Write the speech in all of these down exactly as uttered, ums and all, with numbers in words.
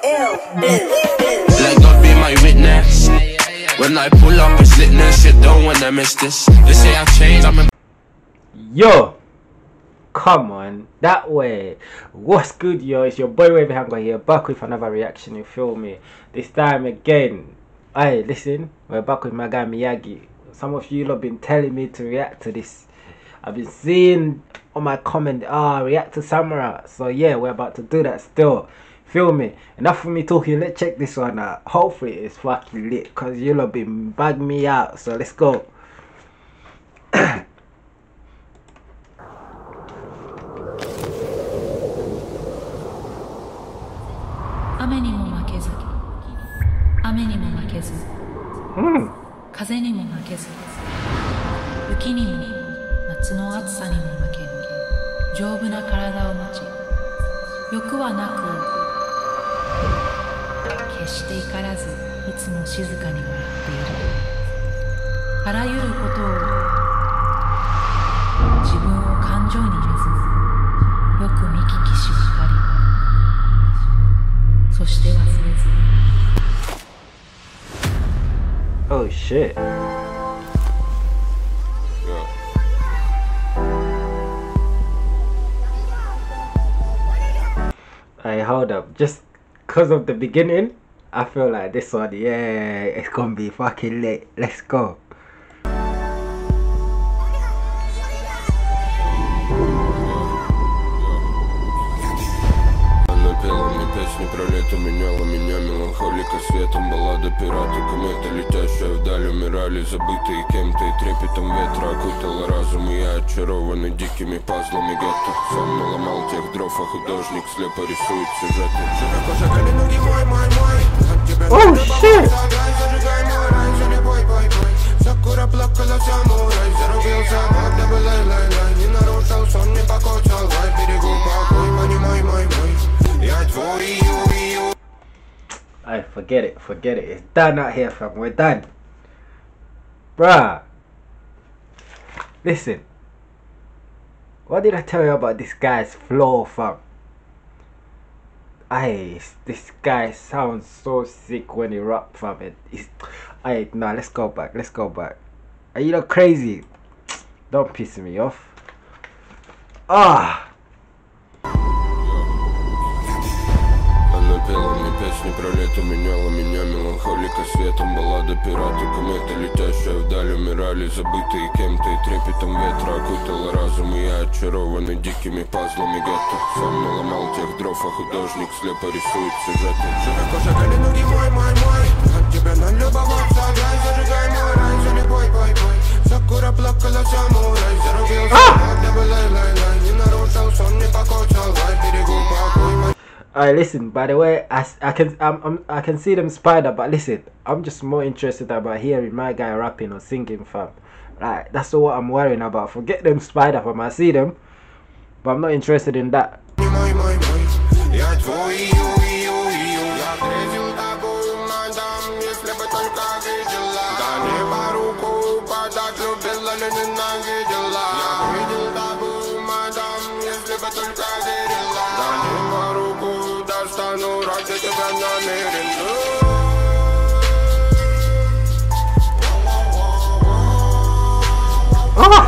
Let God be my witness. When I pull up, it's litness. You don't wanna miss this. They say I've changed. I'm a Yo, come on, that way. What's good, yo? It's your boy Wavy Hanger here, back with another reaction. You feel me? This time again. Hey, listen, we're back with my guy Miyagi. Some of you have been telling me to react to this. I've been seeing on my comment, ah, react to Samurai. So yeah, we're about to do that still. Feel me? Enough for me talking. Let's check this one out. Hopefully it's fucking lit, cause you'll have been bugging me out. So let's go. Hmm. 風にも負けず、雪にも夏の暑さにも負け、丈夫な体を持ち、欲はなく決して怒らず、いつも静かに笑っている。あらゆることを自分を感情に入れず、よく見聞きし分かり、そして忘れず。 Oh shit. Hey, hold up. Just because of the beginning, I feel like this one, yeah, it's gonna be fucking lit. Let's go. Про лето меняла меня меланхолика светом, баллада пираты, кометы, летящая вдаль, умирали забытые кем-то, и трепетом ветра окутала разум, и я очарованный дикими пазлами гетто. Сам наломал тех дров, а художник слепо рисует сюжеты. Oh shit! Сакура плакала самурай, зарубился маг, да была лай-лай, не нарушил сон, не покоцал, лай, берегу покой, понимай, мой, мой. I forget it, forget it. It's done out here, fam. We're done. Bruh. Listen. What did I tell you about this guy's flow, fam? Aye, this guy sounds so sick when he rap, fam. It, it's, aye, nah, let's go back, let's go back. Are you not crazy? Don't piss me off. Ah! Пела мне песни про лето, меняла меня меланхолика светом, баллада пираты, кометы, летящая вдаль, умирали забытые кем-то, и трепетом ветра окутала разум, и я очарованный дикими пазлами гетто. Сам наломал тех дров, а художник слепо рисует сюжеты. Широко шагали ноги, мой, мой, мой, от тебя налюбоваться, дай, зажигай мой рай, залипай, бой, бой. Сакура плакала самурай, зарубился, да была лай-лай, не нарушил сон, не покоцал, лай, берегу покой. Alright, listen. By the way, I, I can I'm, I'm, I can see them spider, but listen, I'm just more interested about hearing my guy rapping or singing, fam. Like that's what I'm worrying about. Forget them spider, fam. I see them, but I'm not interested in that. Ah!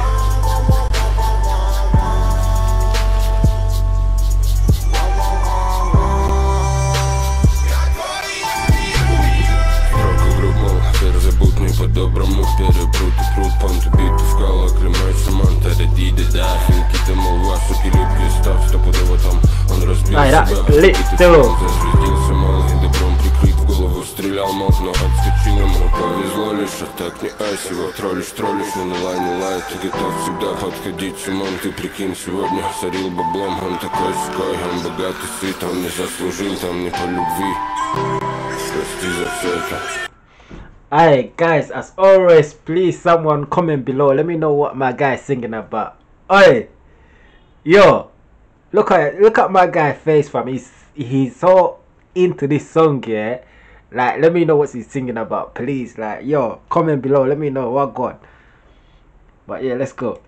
По-доброму перепрут и пруд, понты биту в кала, клемайся, манта, редиды, да, финки-то, мол, васуки, любки, став, стопудово там, он разбил себя, зазвездился малый, добром прикрыт, в голову стрелял, мол, но отскочил ему, повезло лишь, а так не айси, его троллишь, троллишь, но не лай, не лай, ты готов всегда подходить с умом, ты прикинь, сегодня сорил баблом, он такой ской, он богатый, сыт, он не заслужил, там не по любви, прости за все это. Alright guys, as always, please someone comment below. Let me know what my guy is singing about. Oi, yo, look at look at my guy's face, fam. He's he's so into this song, yeah. Like, let me know what he's singing about, please. Like, yo, comment below. Let me know what God. But yeah, let's go.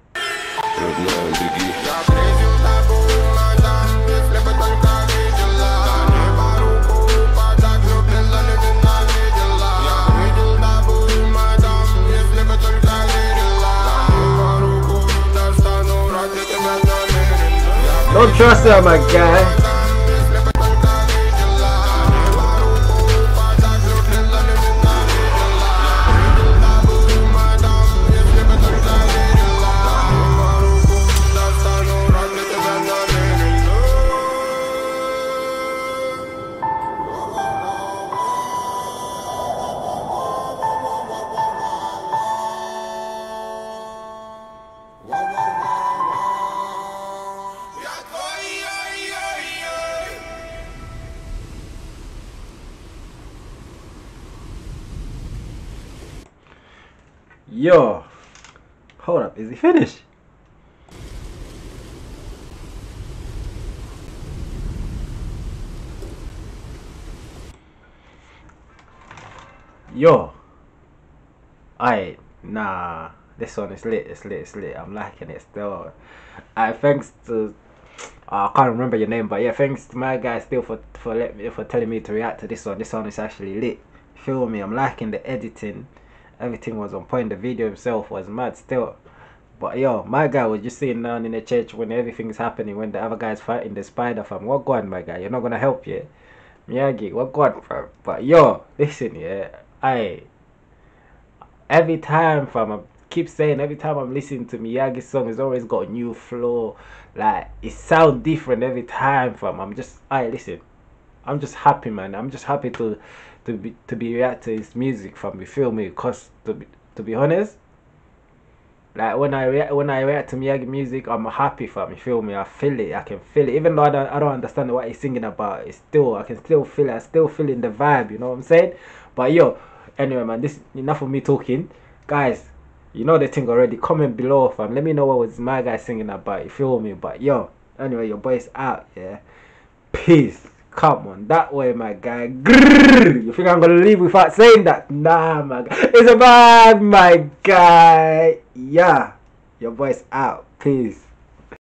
Don't trust her, my guy. Yo, hold up, is he finished? Yo, I nah, this one is lit, it's lit, it's lit. I'm liking it still. I thanks to uh, I can't remember your name, but yeah, thanks to my guy still for for let me for telling me to react to this one. This one is actually lit. Feel me? I'm liking the editing. Everything was on point. The video himself was mad still. But yo, my guy was just sitting down in the church when everything's happening, when the other guy's fighting the spider fam. What going, my guy? You're not gonna help, yeah? Miyagi, what going, fam? But yo, listen, yeah. I every time fam, I keep saying every time I'm listening to Miyagi's song, it's always got a new flow. Like it sounds different every time fam. I'm just I listen. I'm just happy, man. I'm just happy to to be to be react to his music from. You feel me? Cause to be to be honest, like when I react when I react to Miyagi music, I'm happy fam. You feel me? I feel it. I can feel it. Even though I don't I don't understand what he's singing about, it's still I can still feel it. I still feeling the vibe. You know what I'm saying? But yo, anyway, man, this enough of me talking, guys. You know the thing already. Comment below fam. Let me know what was my guy singing about. You feel me? But yo, anyway, your boy's out. Yeah. Peace. Come on, that way, my guy. Grrr, you think I'm gonna leave without saying that? Nah, my guy. It's a bad, my guy. Yeah, your boy's out. Peace.